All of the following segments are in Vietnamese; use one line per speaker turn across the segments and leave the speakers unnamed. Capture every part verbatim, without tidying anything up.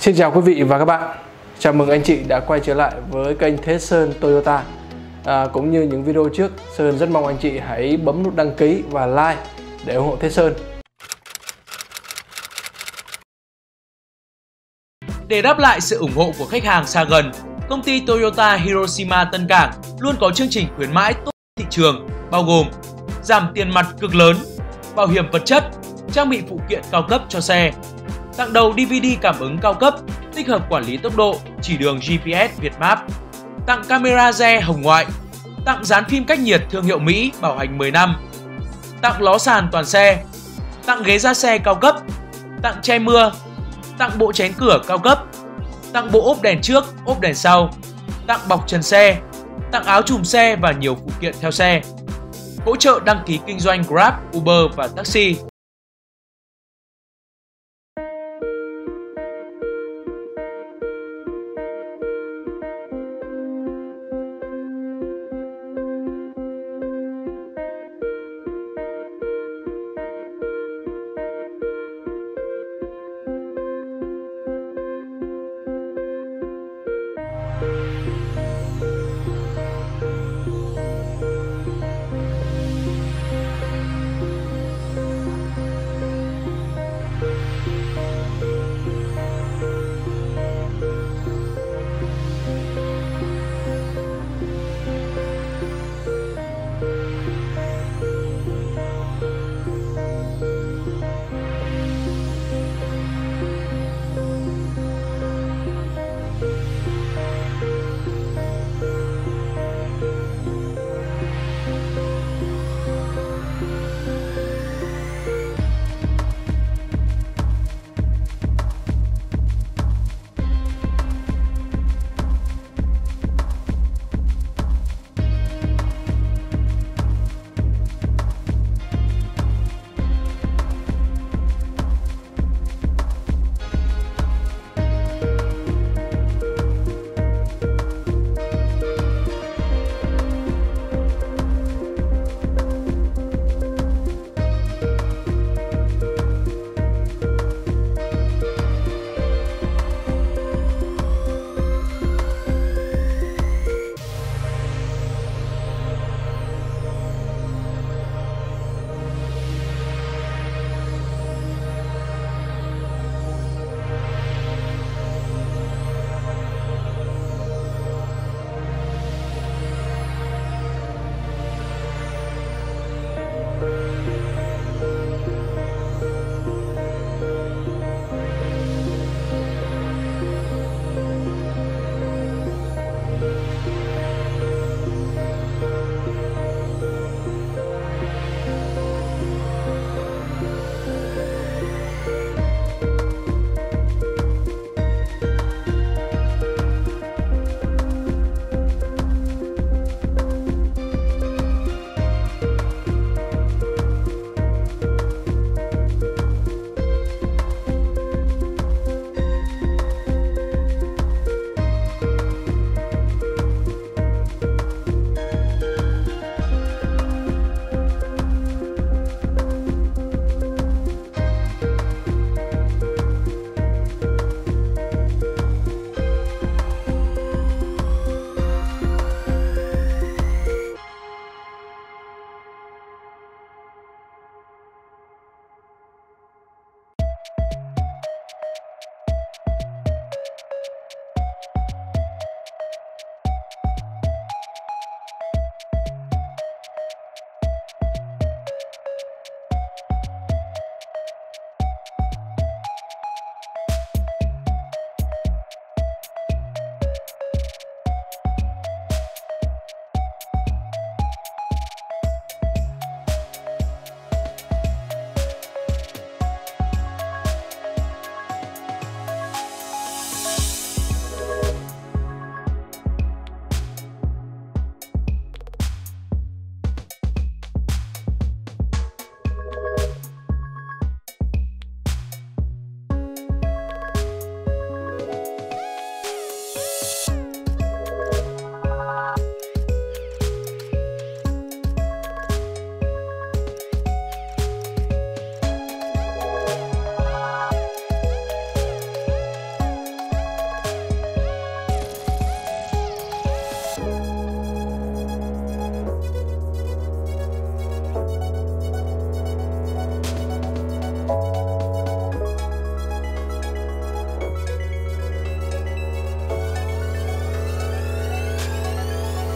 Xin chào quý vị và các bạn. Chào mừng anh chị đã quay trở lại với kênh Thế Sơn Toyota. à, Cũng như những video trước, Sơn rất mong anh chị hãy bấm nút đăng ký và like để ủng hộ Thế Sơn.
Để đáp lại sự ủng hộ của khách hàng xa gần, công ty Toyota Hiroshima Tân Cảng luôn có chương trình khuyến mãi tốt thị trường, bao gồm giảm tiền mặt cực lớn, bảo hiểm vật chất, trang bị phụ kiện cao cấp cho xe, tặng đầu đê vê đê cảm ứng cao cấp, tích hợp quản lý tốc độ, chỉ đường giê pê ét Việt Map, tặng camera rear hồng ngoại, tặng dán phim cách nhiệt thương hiệu Mỹ bảo hành mười năm, tặng ló sàn toàn xe, tặng ghế da xe cao cấp, tặng che mưa, tặng bộ chén cửa cao cấp, tặng bộ ốp đèn trước, ốp đèn sau, tặng bọc trần xe, tặng áo chùm xe và nhiều phụ kiện theo xe. Hỗ trợ đăng ký kinh doanh Grab, Uber và taxi.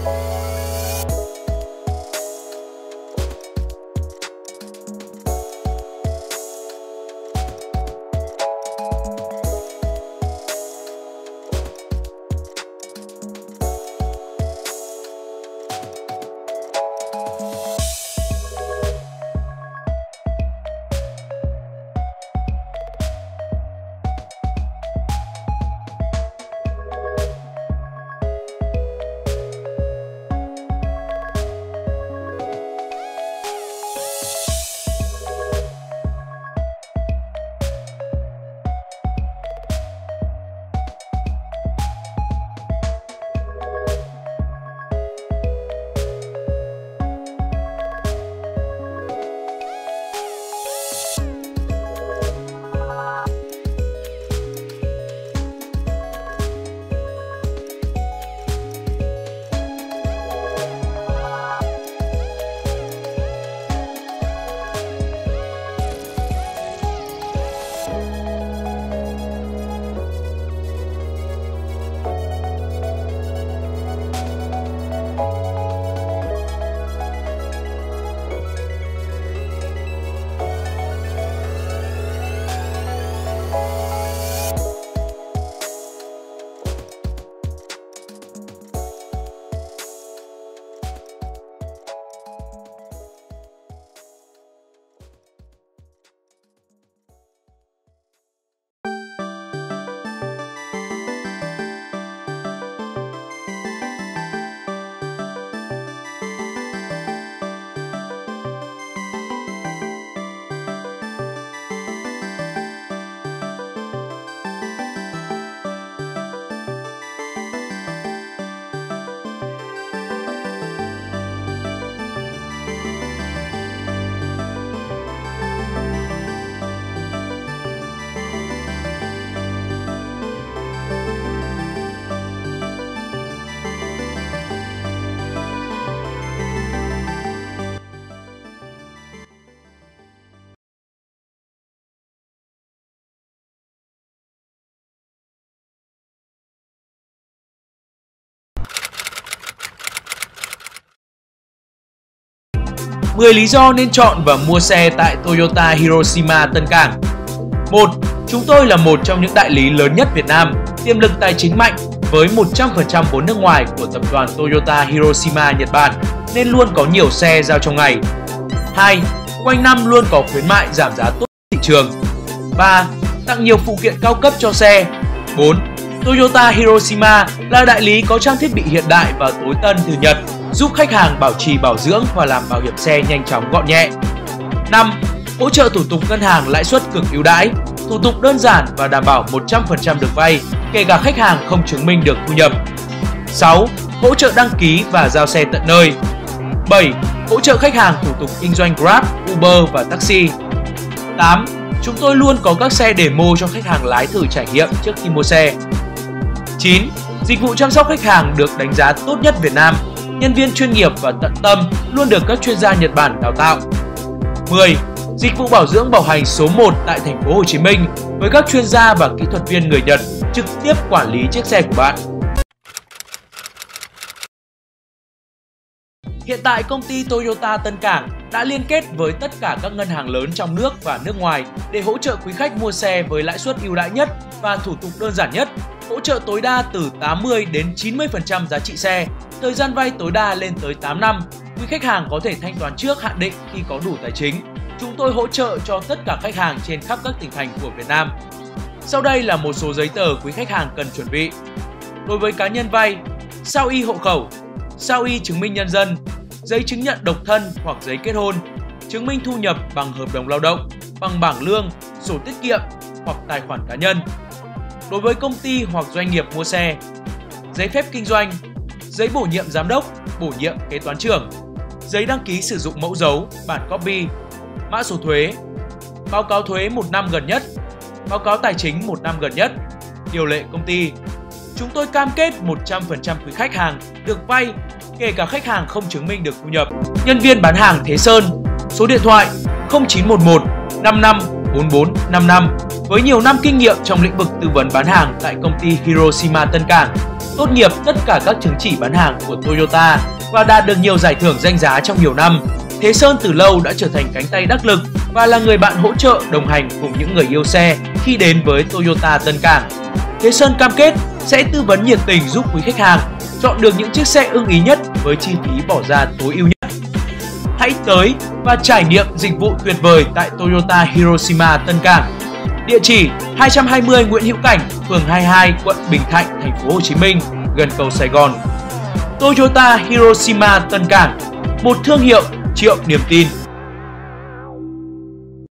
mười lý do nên chọn và mua xe tại Toyota Hiroshima Tân Cảng. một. Chúng tôi là một trong những đại lý lớn nhất Việt Nam, tiềm lực tài chính mạnh với một trăm phần trăm vốn nước ngoài của tập đoàn Toyota Hiroshima Nhật Bản nên luôn có nhiều xe giao trong ngày. hai. Quanh năm luôn có khuyến mại giảm giá tốt thị trường. ba. Tặng nhiều phụ kiện cao cấp cho xe. bốn. Toyota Hiroshima là đại lý có trang thiết bị hiện đại và tối tân từ Nhật, giúp khách hàng bảo trì bảo dưỡng và làm bảo hiểm xe nhanh chóng gọn nhẹ. năm. Hỗ trợ thủ tục ngân hàng lãi suất cực ưu đãi, thủ tục đơn giản và đảm bảo một trăm phần trăm được vay, kể cả khách hàng không chứng minh được thu nhập. sáu. Hỗ trợ đăng ký và giao xe tận nơi. bảy. Hỗ trợ khách hàng thủ tục kinh doanh Grab, Uber và taxi. tám. Chúng tôi luôn có các xe demo cho khách hàng lái thử trải nghiệm trước khi mua xe. chín. Dịch vụ chăm sóc khách hàng được đánh giá tốt nhất Việt Nam. Nhân viên chuyên nghiệp và tận tâm luôn được các chuyên gia Nhật Bản đào tạo. mười. Dịch vụ bảo dưỡng bảo hành số một tại thành phố Hồ Chí Minh với các chuyên gia và kỹ thuật viên người Nhật trực tiếp quản lý chiếc xe của bạn. Hiện tại công ty Toyota Tân Cảng đã liên kết với tất cả các ngân hàng lớn trong nước và nước ngoài để hỗ trợ quý khách mua xe với lãi suất ưu đãi nhất và thủ tục đơn giản nhất, hỗ trợ tối đa từ tám mươi đến chín mươi phần trăm giá trị xe, thời gian vay tối đa lên tới tám năm. Quý khách hàng có thể thanh toán trước hạn định khi có đủ tài chính. Chúng tôi hỗ trợ cho tất cả khách hàng trên khắp các tỉnh thành của Việt Nam. Sau đây là một số giấy tờ quý khách hàng cần chuẩn bị. Đối với cá nhân vay, sao y hộ khẩu, sao y chứng minh nhân dân, giấy chứng nhận độc thân hoặc giấy kết hôn, chứng minh thu nhập bằng hợp đồng lao động, bằng bảng lương, sổ tiết kiệm hoặc tài khoản cá nhân. Đối với công ty hoặc doanh nghiệp mua xe, giấy phép kinh doanh, giấy bổ nhiệm giám đốc, bổ nhiệm kế toán trưởng, giấy đăng ký sử dụng mẫu dấu, bản copy, mã số thuế, báo cáo thuế một năm gần nhất, báo cáo tài chính một năm gần nhất, điều lệ công ty. Chúng tôi cam kết một trăm phần trăm quý khách hàng được vay, kể cả khách hàng không chứng minh được thu nhập. Nhân viên bán hàng Thế Sơn, số điện thoại không chín một một năm năm bốn bốn năm năm với nhiều năm kinh nghiệm trong lĩnh vực tư vấn bán hàng tại công ty Hiroshima Tân Cảng. tốt nghiệp tất cả các chứng chỉ bán hàng của Toyota và đạt được nhiều giải thưởng danh giá trong nhiều năm, Thế Sơn từ lâu đã trở thành cánh tay đắc lực và là người bạn hỗ trợ đồng hành cùng những người yêu xe khi đến với Toyota Tân Cảng. Thế Sơn cam kết sẽ tư vấn nhiệt tình giúp quý khách hàng chọn được những chiếc xe ưng ý nhất với chi phí bỏ ra tối ưu nhất. Hãy tới và trải nghiệm dịch vụ tuyệt vời tại Toyota Hiroshima Tân Cảng. Địa chỉ hai trăm hai mươi Nguyễn Hữu Cảnh, phường hai mươi hai, quận Bình Thạnh, thành phố Hồ Chí Minh, gần cầu Sài Gòn. Toyota Hiroshima Tân Cảng, một thương hiệu triệu niềm tin.